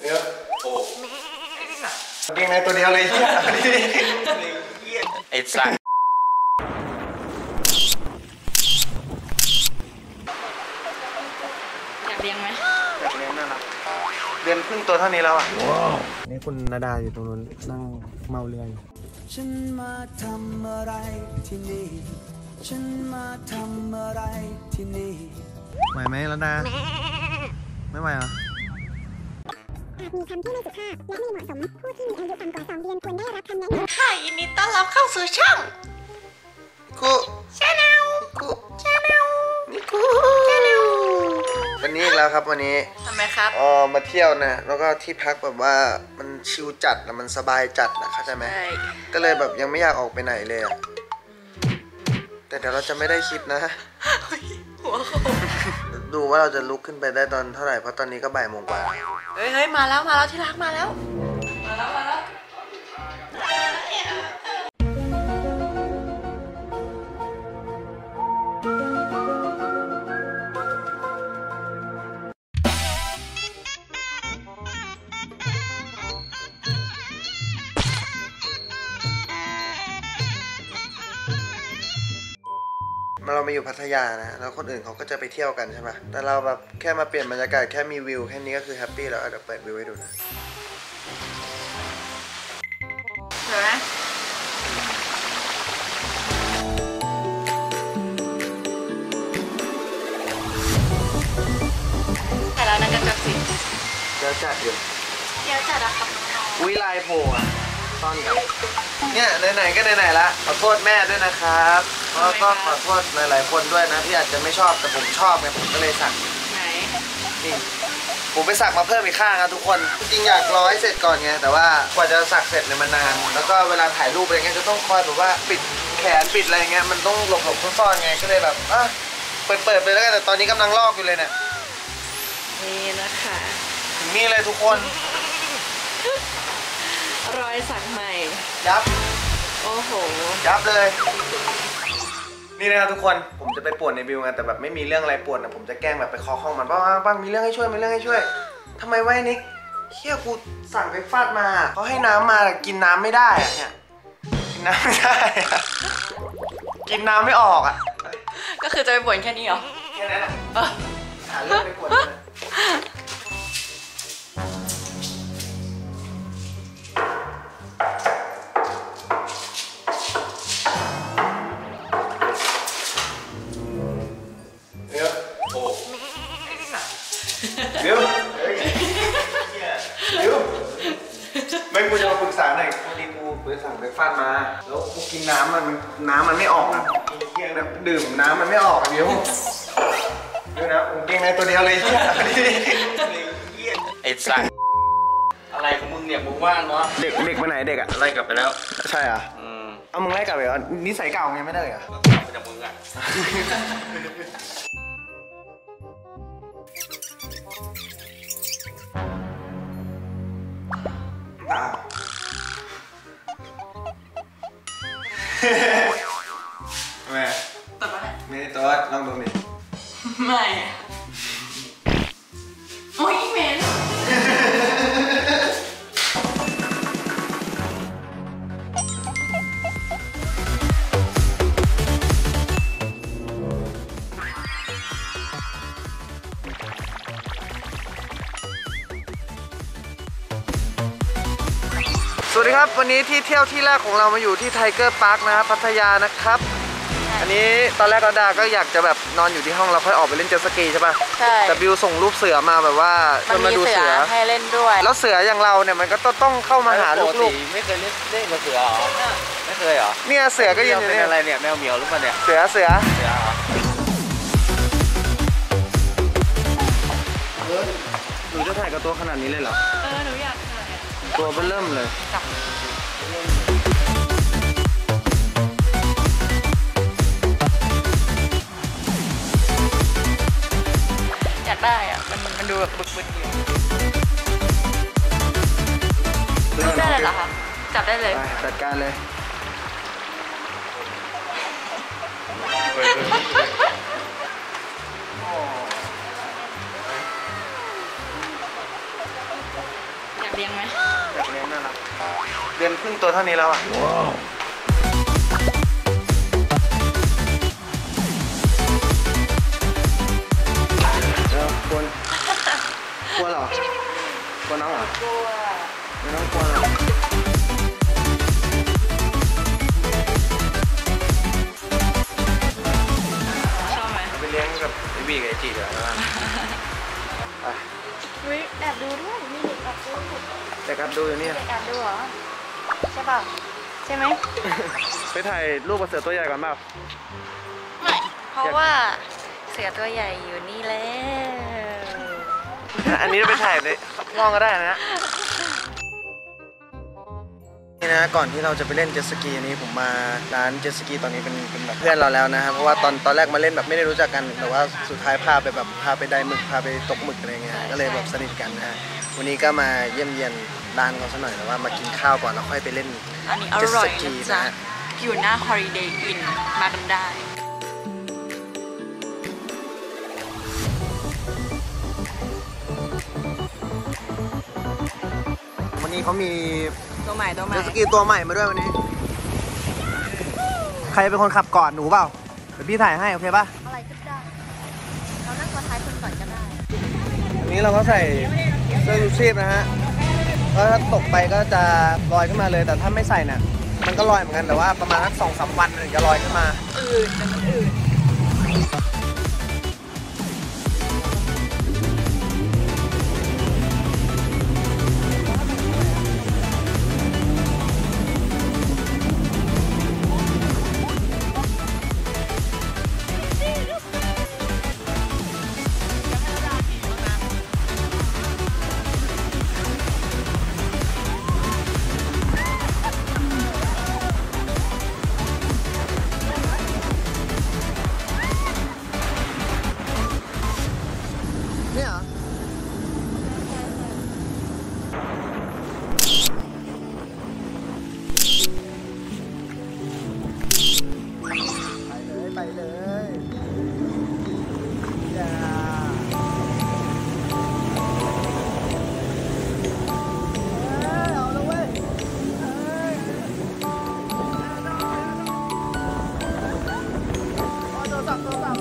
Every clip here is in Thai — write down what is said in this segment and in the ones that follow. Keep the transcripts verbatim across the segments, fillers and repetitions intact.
เยอะโอ้เกงในตัวเดียวเลยเฮียไอ้สัสอยากเลี้ยงไหมอยากเลี้ยงน่ารักเดือนครึ่งตัวเท่านี้แล้วอ่ะนี่คุณนาดาอยู่ตรงนู้นนั่งเมาเรืออยู่ฉันมาทำอะไรที่นี่ฉันมาทำอะไรที่นี่ไหวไหมนาดาไม่ไหวเหรออาจมีคำที่ไม่สุภาพและไม่เหมาะสมผู้ที่มีอายุต่ำกว่าสองเดือนควรได้รับคำแนะนำค่ะยินดีต้อนรับเข้าสู่ช่องกูชาแนลกูชาแนลนี่กูชาแนลวันนี้อีกแล้วครับวันนี้ทำไมครับอ๋อมาเที่ยวนะแล้วก็ที่พักแบบว่ามันชิลจัดนะมันสบายจัดนะเข้าใจไหมก็เลยแบบยังไม่อยากออกไปไหนเลยอะแต่เดี๋ยวเราจะไม่ได้คลิปนะหัวโขกดูว่าเราจะลุกขึ้นไปได้ตอนเท่าไหร่เพราะตอนนี้ก็บ่ายโมงกว่าเฮ้ยเฮ้ยมาแล้วมาแล้วที่รักมาแล้วมาแล้วมาแล้วเรามาอยู่พัทยานะแล้วคนอื่นเขาก็จะไปเที่ยวกันใช่ปะแต่เราแบบแค่มาเปลี่ยนบรรยากาศแค่มีวิวแค่นี้ก็คือแฮปปี้แล้วเดี๋ยวเปิดวิวให้ดูนะเห็นไหมแต่แล้วนั่นก็จับสิเดี๋ยวจัดอยู่เดี๋ยวจัดอะครับวิไลโผล่อะซ่อนกันเนี่ยไหนๆก็ไหนๆละขอโทษแม่ด้วยนะครับแล้วก็ขอโทษหลายๆคนด้วยนะที่อาจจะไม่ชอบแต่ผมชอบไงผมก็เลยสั่งไหนนี่ผมไปสักมาเพิ่มอีกข้างนะทุกคนจริงอยากรอให้เสร็จก่อนไงแต่ว่ากว่าจะสักเสร็จเนี่ยมันนานแล้วก็เวลาถ่ายรูปอะไรเงี้ยจะต้องคอยแบบว่าปิดแขนปิดอะไรเงี้ยมันต้องหลบหลบซ่อนๆไงก็เลยแบบอ่ะเปิดเปิดไปแล้วกันแต่ตอนนี้กำลังลอกอยู่เลยเนี่ยนี่นะคะถึงนี่เลยทุกคนรอยสักใหม่ยับโอ้โหยับเลยนี่นะครับทุกคนผมจะไปป่วนในบิวกันแต่แบบไม่มีเรื่องอะไรป่วนนะผมจะแกล้งแบบไปเคาะห้องมันบ้างบ้างมีเรื่องให้ช่วยมีเรื่องให้ช่วยทำไมไว้นิกเฮียกูสั่งไปฟาดมาเขาให้น้ำมากินน้ำไม่ได้อะเนี่ยกินน้ำไม่ได้อะกินน้ำไม่ออกอะก็คือจะไปป่วนแค่นี้เหรอแค่นั้นแหละหาเรื่องไปป่วนเลยเดี๋ยวเดี๋ยวไม่กูจะมาปรึกษาหน่อยพอดีกูไปสั่งไปฟาดมาแล้วกูกินน้ำมันน้ำมันไม่ออกอ่ะเที่ยงแบบดื่มน้ำมันไม่ออกอ่ะเดี๋ยวเดี๋ยวนะผมเกงในตัวเดียวเลยเที่ยไอ้สัสอะไรของมึงเนี่ยมึงว่างเนาะเด็กเด็กไปไหนเด็กอ่ะไล่กลับไปแล้วใช่อ่ะเอามึงไล่กลับไปเหรอนิสัยเก่าไงไม่ได้เหรอกลับไปจากมึงอ่ะแม่ตัดมาไม่ได้ตัวลองดูดิไม่โอ้ยเหม็นสวัสดีครับวันนี้ที่เที่ยวที่แรกของเรามาอยู่ที่ไทเกอร์พาร์คนะครับพัทยานะครับอันนี้ตอนแรกก็ดาก็อยากจะแบบนอนอยู่ที่ห้องเราค่อยออกไปเล่นเจ็ตสกีใช่ป่ะใช่แต่บิวส่งรูปเสือมาแบบว่าจะมาดูเสือให้เล่นด้วยแล้วเสืออย่างเราเนี่ยมันก็ต้องเข้ามาหาลูกๆไม่เคยเล่นเล่นกับเสือหรอไม่เคยหรอเนี่ยเสือก็ยืนอยู่เนี่ยอะไรเนี่ยแมวเหมียวหรือเปล่าเนี่ยเสือเสือเสือหนูจะถ่ายกับตัวขนาดนี้เลยเหรอเออหนูอยากถ่ายตัวเริ่มเลยอยากได้อ่ะมันมันดูแบบบึกๆอยู่ได้เลยเหรอคะจับได้เลยจัดการเลยเลี้ยงไหมอยากเลี้ยงน่ารักเดือนครึ่งตัวเท่านี้แล้วอ่ะเออกลัวกลัวเหรอกลัวน้องเหรอกลัวไม่ต้องกลัวหรอกชอบไหมเอาไปเลี้ยงกับไอบีกับไอจีเดี๋ยวนะไปอุ๊ยแอบดูด้วยมีเด็กแอบดูเด็กอับดูอยู่นี่เด็กแอบดูเหรอใช่ป่ะใช่ไหมไปถ่ายรูปกับเสือตัวใหญ่ก่อนเปล่าไม่เพราะว่าเสือตัวใหญ่อยู่นี่แล้วอันนี้ไปถ่ายในห้องก็ได้นะนี่นะก่อนที่เราจะไปเล่นเจ็ตสกีอันนี้ผมมาร้านเจ็ตสกีตอนนี้เป็นเป็นแบบเพื่อนเราแล้วนะครับเพราะว่าตอนตอนแรกมาเล่นแบบไม่ได้รู้จักกันแต่ว่าสุดท้ายพาไปแบบพาไปได้หมึกพาไปตกหมึกอะไรเงี้ยก็เลยแบบสนิทกันนะฮะวันนี้ก็มาเยี่ยมเยียนร้านเขาซะหน่อยแต่ว่ามากินข้าวก่อนแล้วค่อยไปเล่นอันนี้อร่อยนะจ๊ะอยู่หน้า Holiday Inn มากันได้วันนี้เขามีตัวใหม่ตัวใหม่เจ็ตสกีตัวใหม่มาด้วยวันนี้ใครเป็นคนขับก่อนหนูเปล่าเดี๋ยวพี่ถ่ายให้โอเคป่ะอะไรก็ได้เรานั่งตัวท้ายคนก่อนก็ได้อันนี้เราก็ใส่เสื้อชูชีพนะฮะก็ถ้าตกไปก็จะลอยขึ้นมาเลยแต่ถ้าไม่ใส่น่ะมันก็ลอยเหมือนกันแต่ว่าประมาณสักสองสามวันถึงจะลอยขึ้นมาอื่นแต่มันอื่นเนี่ยเหรอไปเลยไปเลยอย่าเอาละเว้ยโทรศัพท์โทรศัพท์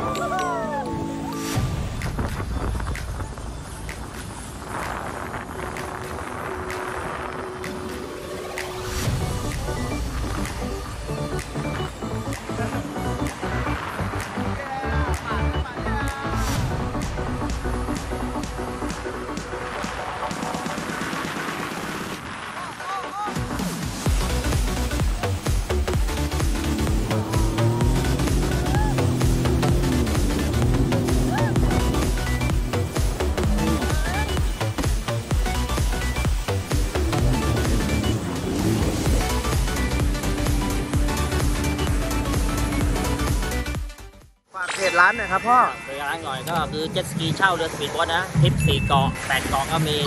เพจร้านหน่อยครับพ่อโดยร้านหน่อยก็คือเจ็ตสกีเช่าเรือสปีดโบ๊ทนะทริปสี่เกาะแปดเกาะก็มี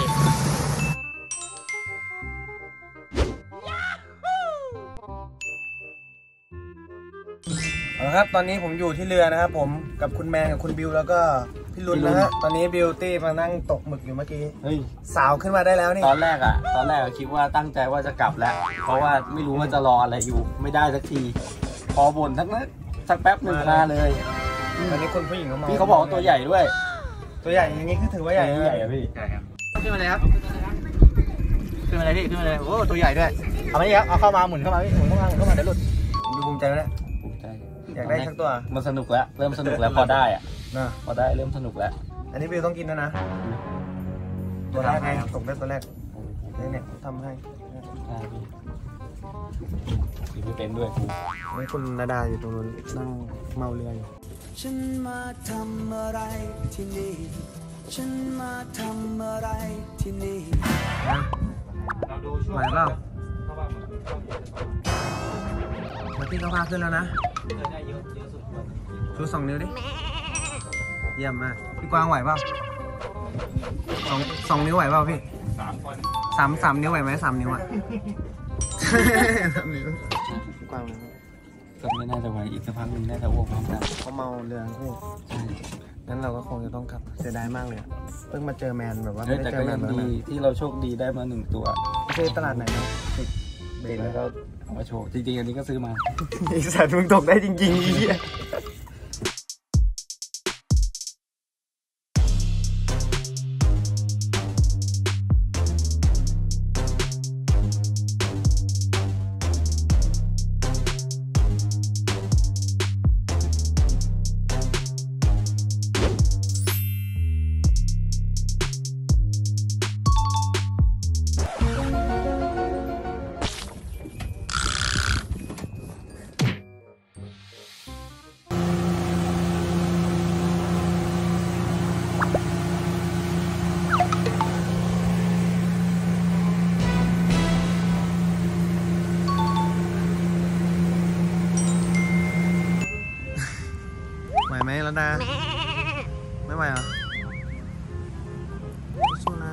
เอาละครับตอนนี้ผมอยู่ที่เรือนะครับผมกับคุณแมนกับคุณบิวแล้วก็พี่ลุนนะฮะตอนนี้บิวตี้มานั่งตกหมึกอยู่เมื่อกี้เฮ้ยสาวขึ้นมาได้แล้วนี่ตอนแรกอะตอนแรกอะคิดว่าตั้งใจว่าจะกลับแล้ว เพราะว่าไม่รู้ว่าจะรออะไรอยู่ ไม่ได้สักที พอบ่นสักนิดสักแป๊บหนึ่งมาเลยตอนนี้คุณผู้หญิงเขามาพี่เขาบอกว่าตัวใหญ่ด้วยตัวใหญ่อย่างนี้คือถือว่าใหญ่ใหญ่อะพี่ขึ้นมาเลยครับขึ้นมาเลยพี่ขึ้นมาเลยโอ้ตัวใหญ่ด้วยเอามานี่ครับเอาเข้ามาหมุนเข้ามาพี่หมุนเข้ามาหมุนเข้ามาเดี๋ยวหลุดดูภูมิใจไหมเนี่ยภูมิใจอยากได้สักตัวมันสนุกแล้ว เริ่มสนุกแล้วพอได้อะนะพอได้เริ่มสนุกแล้วอันนี้บิวต้องกินนะนะตัวแรกไงตกได้ตัวแรกเนี่ยเนี่ยทำให้ได้พี่กินไม่เป็นด้วยกูนี่คุณนาดาอยู่ตรงนู้นนั่งเมาเรืออยู่ฉันมาทำอะไรที่นี่ ฉันมาทำอะไรที่นี่ไหวเปล่าพี่เขาพาขึ้นแล้วนะชูสองนิ้วดิเยี่ยมมากพี่กวางไหวเปล่าสองสองนิ้วไหวเปล่าพี่สามคนสามสามนิ้วไหวไหมสามนิ้วอ่ะสามนิ้วพี่กวางก็ไม่น่าจะไหวอีกสักพักหนึ่งน่าจะอ้วกพร้อมกันเขาเมาเรือคู่ใช่งั้นเราก็คงจะต้องกลับเสียดายมากเลยอะเพิ่งมาเจอแมนแบบว่าเฮ้ไม่ยได้แต่เจก็อแมยันงมาดีนานที่เราโชคดีได้มาหนึ่งตัวไม่ใช่ตลาดไหนนะเด็กแล้วก็เอามาโชว์จริงๆอันนี้ก็ซื้อมาไอ้สัตว์มึงตกได้จริงๆอียไหวไหมแล้วนะไม่ไหวเหรอสู้นะ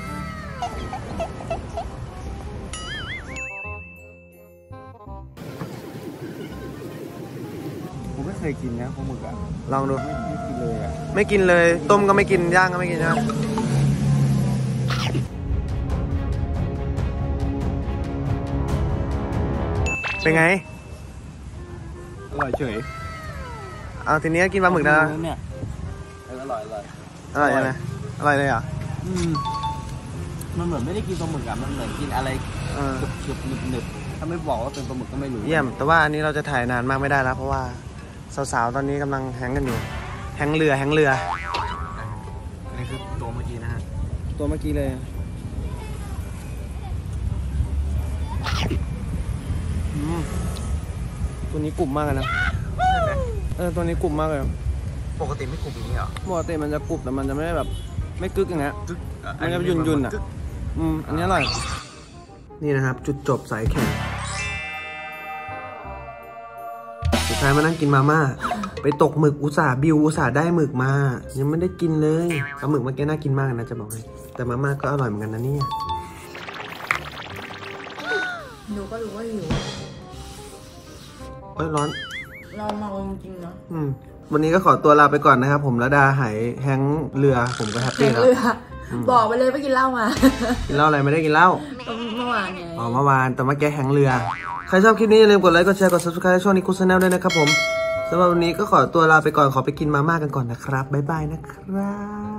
ผมไม่เคยกินนะปลาหมึกอ่ะลองดูไม่ไม่กินเลยอ่ะไม่กินเลย ต้มก็ไม่กิน ย่างก็ไม่กินนะเป็นไงอร่อยเฉยเอาทีนี้ก็กินปลาหมึกนะเนี่ยเอออร่อยอร่อยอร่อยใช่ไหมอร่อยเลยเหรออืมมันเหมือนไม่ได้กินปลาหมึกอ่ะมันเหมือนกินอะไรเออกรึบๆหนึบๆถ้าไม่บอกว่าเป็นปลาหมึกก็ไม่รู้เยี่ยม แต่ว่าอันนี้เราจะถ่ายนานมากไม่ได้แล้ว เพราะว่าสาวๆ ตอนนี้กำลังแฮงกันอยู่ แฮงเรือ แฮงเรืออันนี้คือตัวเมื่อกี้นะฮะตัวเมื่อกี้เลยอืมตัวนี้กลุ่มมากเลยนะ เออ ตัวนี้กลุ่มมากเลยปกติไม่กรุบอย่างนี้เหรอปกติมันจะกรุบแต่มันจะไม่ได้แบบไม่กึกอย่างเงี้ย มันจะยุ่นยุ่นๆอ่ะ อืม อันนี้อร่อย นี่นะครับ จุดจบสายแข่งสุดท้ายมานั่งกินมาม่า ไปตกหมึกอุตส่าห์บิวอุตส่าห์ได้หมึกมา ยังไม่ได้กินเลยปลาหมึกเมื่อกี้น่ากินมากนะจะบอกให้ แต่มาม่าก็อร่อยเหมือนกันนะเนี่ยหนูก็รู้ว่าหิวโอ้ยร้อนเราเมาจริงๆเนาะอืม วันนี้ก็ขอตัวลาไปก่อนนะครับ ผมระดาหายแฮงเรือ ผมก็แฮปปี้แล้วเรือบอกไปเลยว่ากินเหล้ามากินเหล้าอะไรไม่ได้กินเหล้าเมื่อวานไงอ๋อเมื่อวานแต่เมื่อกี้แฮงเรือ ใครชอบคลิปนี้อย่าลืมกดไลค์ กดแชร์ กด ซับสไครบ์ ช่องนี้คุชแนลด้วยนะครับผมสำหรับวันนี้ก็ขอตัวลาไปก่อน ขอไปกินมาม่ากันก่อนนะครับ บ๊ายบายนะครับ